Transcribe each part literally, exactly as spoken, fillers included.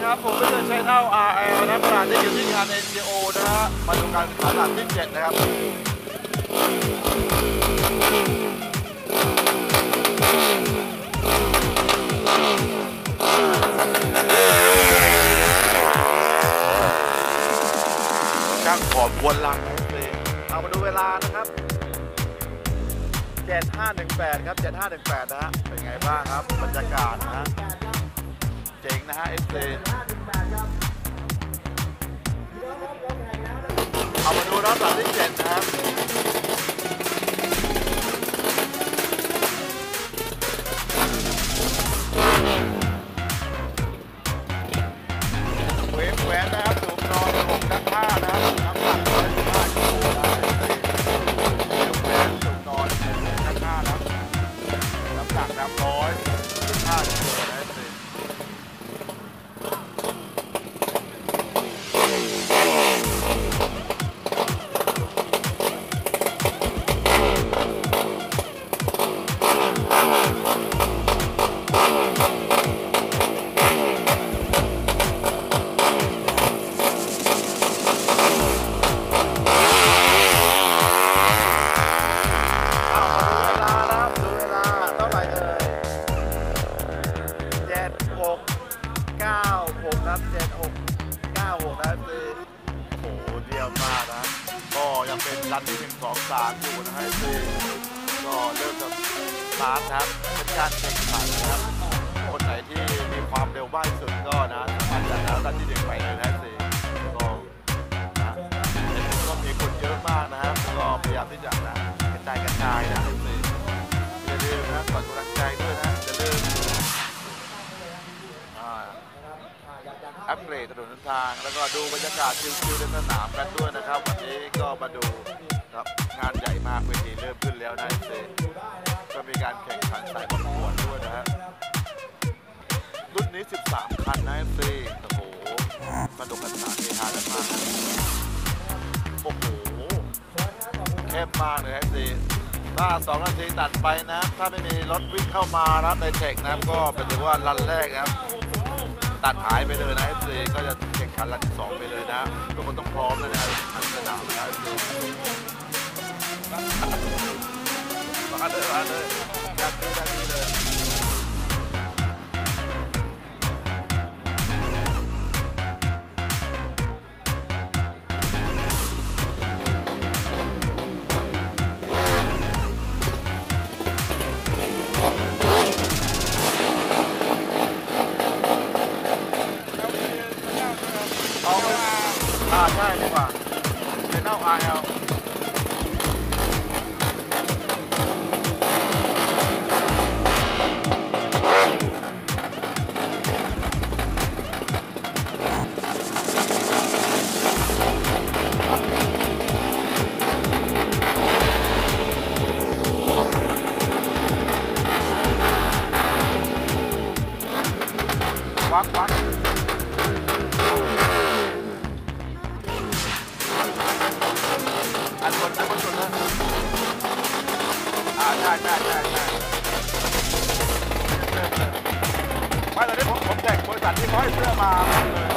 นะครับผมไม่เคยใช้เท่า อาร์ แอล นะขณะที่อยู่ที่งาน เอ็น จี โอ นะฮะมาดูการแข่งขันหลักที่เจ็ดนะครับช่างขอบวนลังเลยเอามาดูเวลานะครับเจ็ดห้าหนึ่งแปดครับเจ็ดห้าหนึ่งแปดนะฮะเป็นไงบ้างครับบรรยากาศนะฮะเจ๋งนะฮะ เอฟ ซี เอามาดูรอบหลังที่เจ็ดนะครับเวฟแหวนนะครับสูงนอนหกด้านห้านะครับน้ำหนักร้อยสิบห้ากิโลได้เวฟแหวนสูงนอนด้านห้านะครับน้ำหนักน้ำร้อยสิบห้ากิโลได้รันที่หนึ่งสองสามอยู่นะฮะซีก็เริ่มจะสตาร์ทครับเป็นการแข่งขันนะครับคนไหนที่มีความเร็วมากที่สุดก็นะมันจะนะรันที่หนึ่งไปเลยนะซีก็นะก็มีคนเยอะมากนะครับก็พยายามที่จะนะกระจายกระจายนะซีอย่าลืมนะก่อนกำลังใจด้วยนะอย่าลืมอัปเกรดถนนทางแล้วก็ดูบรรยากาศชิลๆในสนามกันด้วยนะครับวันนี้ก็มาดูครับงานใหญ่มากเวทีเริ่มขึ้นแล้วนะเซก็มีการแข่งขันสายประกวดด้วยนะฮะรุ่นนี้สิบสามคันนะเซโอ้โหสนุกกันสนานเฮฮากันมากโอ้โหเข้มมากเลยเซถ้าสองนาทีตัดไปนะถ้าไม่มีรถวิ่งเข้ามานะในแท็กนะก็เป็นถือว่ารันแรกครับตัดหายไปเลยนะ เอฟ ซี ก็จะแข่งขันรันที่สองไปเลยนะทุกคนต้องพร้อมนะนะทันสนามนะ เอฟ ซี มาเลยมาเลยยัดดียัดดีเลยอ่าใช่ดีกว่าเป็นเอา อาร์ แอล วักวักอันบนอันบนสุดนะอ่าใช่ใช่ใช่ใช่ไม่ตอนนี้ผมผมแท็กบริษัทที่เขาให้เสื้อมาเลย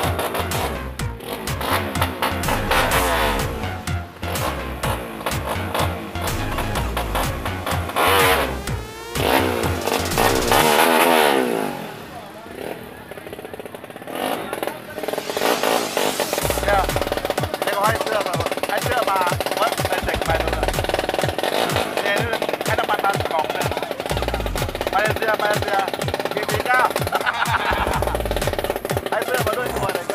เนี่ยเขาให้เสื้อมาให้เสื้อมาเมื่อในเด็กไปนู่นเนี่ยให้น้ำมันมากล่องนึงมาเลเซียมาเลเซียพีพีเก้าให้เสื้อมาด้วยตัวเลยก็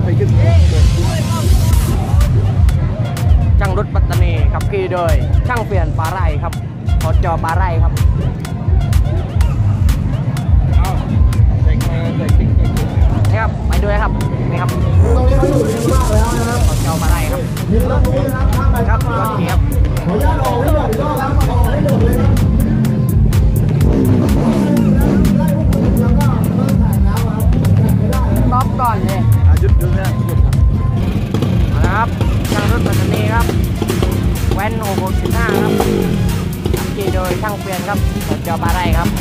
ช่างรถปัตตานีขับขี่โดยช่างเปลี่ยนปลาไร่ครับถอดจอปลาไร่ครับนี่ครับไปด้วยครับนี่ครับถอดจอปลาไร่ครับครับรถเกียร์ต๊อปก่อนเลยหยุดหยุดนะนะครับช่างรถปัตตานีครับแว่นโอโบสิบห้าครับขี่โดยช่างเปลี่ยนครับถอดจอปลาไร่ครับ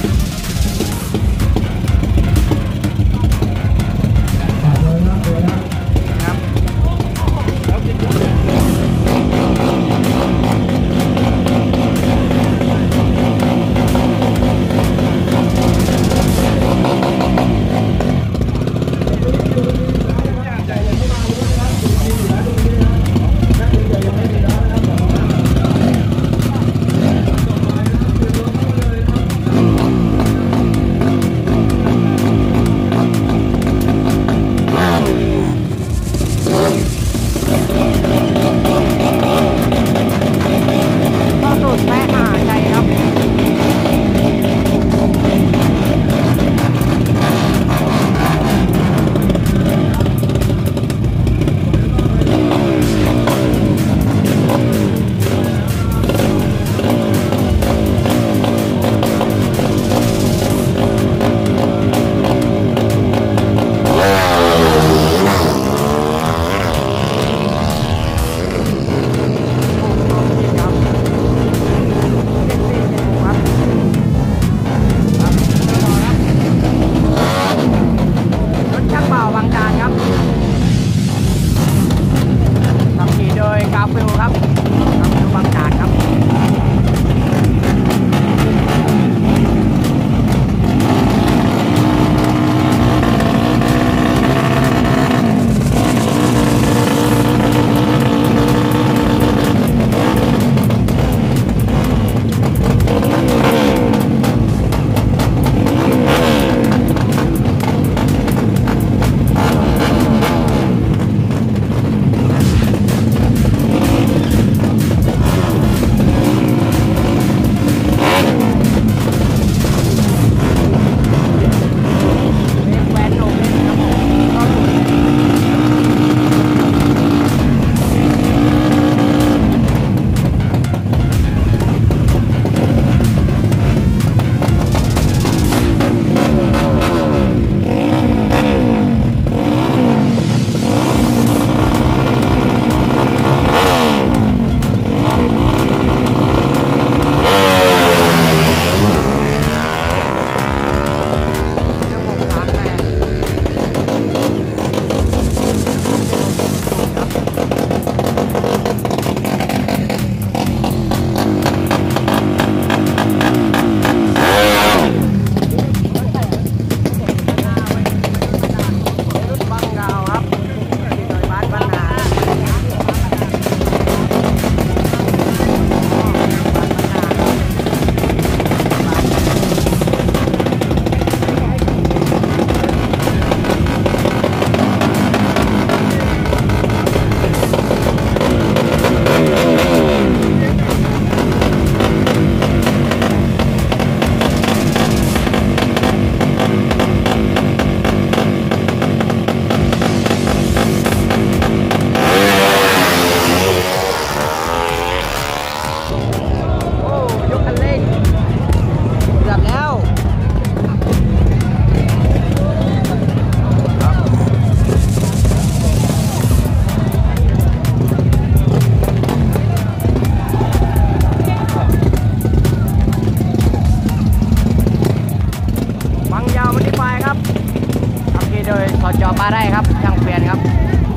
ปลาได้ครับช่างเปลี่ยนครับ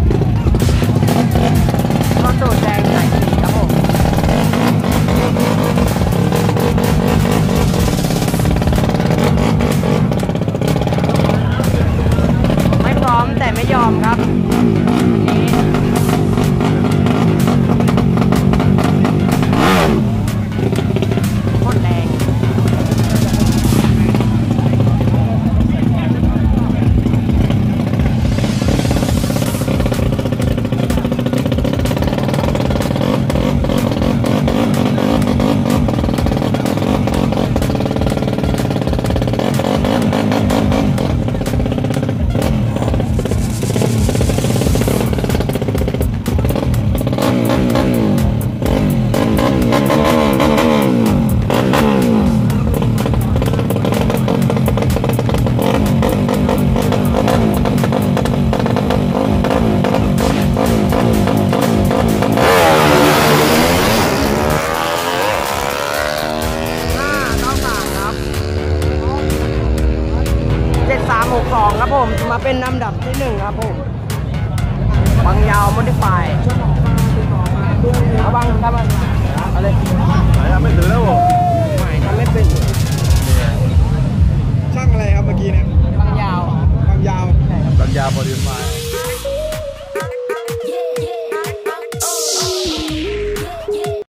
รถตู้แดงใส่ครับผมไม่พร้อมแต่ไม่ยอมครับนี่โคตรแรงหกสองครับผมจะมาเป็นลำดับที่หนึ่งครับผมบางยาวโมดิฟายเอาบางทำอะไรไม่ถือแล้วผมไม่ทำไม่เป็นช่างอะไรครับเมื่อกี้เนี่ยบางยาวความยาวสัญญาบริษัท